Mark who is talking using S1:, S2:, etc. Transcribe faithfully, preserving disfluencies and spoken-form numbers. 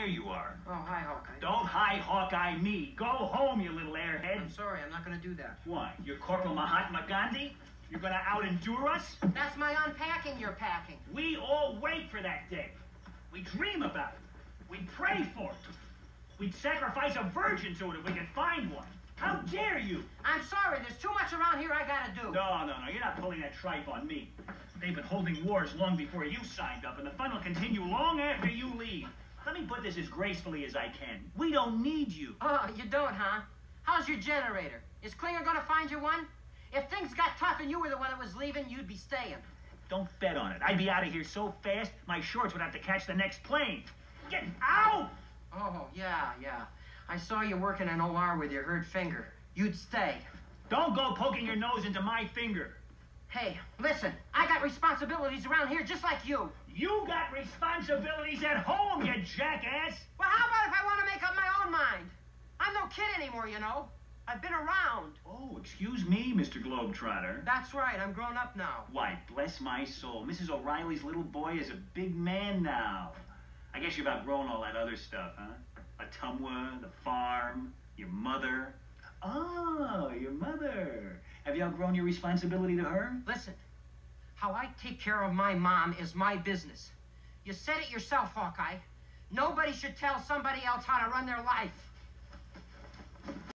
S1: there you are.
S2: Oh, hi, Hawkeye.
S1: Don't hi Hawkeye me. Go home, you little airhead.
S2: I'm sorry, I'm not gonna do that.
S1: Why? You're Corporal Mahatma Gandhi? You're gonna out-endure us?
S2: That's my unpacking you're packing.
S1: We all wait for that day. We dream about it. We pray for it. We'd sacrifice a virgin to it if we could find one. How dare you?
S2: I'm sorry, there's too much around here I gotta do.
S1: No, no, no, you're not pulling that tripe on me. They've been holding wars long before you signed up, and the fun will continue long after you leave. Let me put this as gracefully as I can. We don't need you.
S2: Oh, you don't, huh? How's your generator? Is Klinger gonna find you one? If things got tough and you were the one that was leaving, you'd be staying.
S1: Don't bet on it. I'd be out of here so fast, my shorts would have to catch the next plane. Get out!
S2: Oh, yeah, yeah. I saw you working an O R with your hurt finger. You'd stay.
S1: Don't go poking your nose into my finger.
S2: Hey, listen, I got responsibilities around here just like you.
S1: You got responsibilities at home, you jackass!
S2: Well, how about if I want to make up my own mind? I'm no kid anymore, you know. I've been around.
S1: Oh, excuse me, Mister Globetrotter.
S2: That's right, I'm grown up now.
S1: Why, bless my soul. Missus O'Reilly's little boy is a big man now. I guess you've outgrown all that other stuff, huh? Atumwa, the farm, your mother. Oh, your mother. Have you outgrown your responsibility to her?
S2: Listen, how I take care of my mom is my business. You said it yourself, Hawkeye. Nobody should tell somebody else how to run their life.